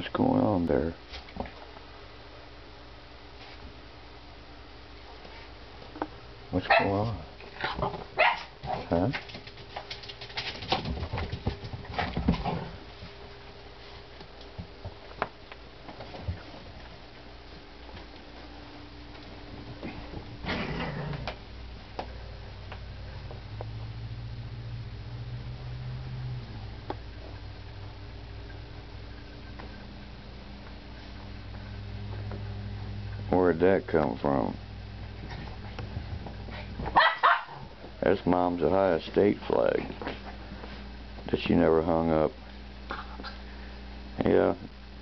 What's going on there? What's going on? Huh? Where'd that come from? That's Mom's Ohio State flag that she never hung up. Yeah.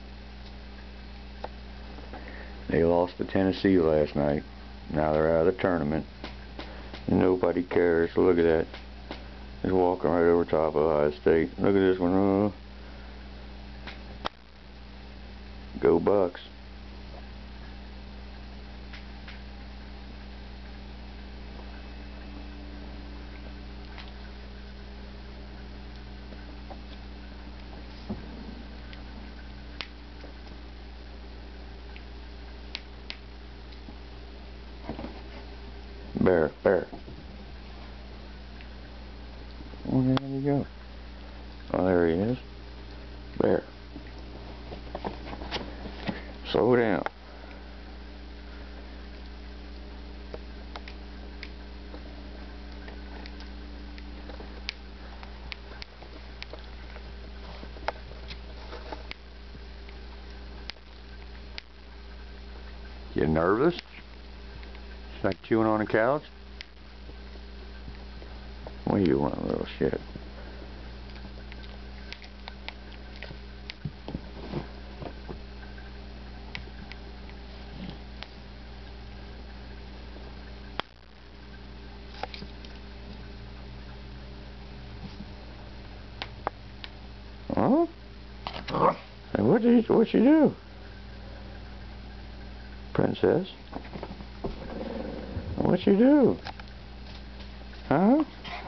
They lost to Tennessee last night. Now they're out of the tournament. And nobody cares. Look at that. Just walking right over top of Ohio State. Look at this one. Go Bucks. Bear. Where did he go? Oh, there he is. Bear. Slow down. You nervous? It's like chewing on a couch? What do you want, little shit? Huh? Hey, what you do? Princess? What you do? Huh?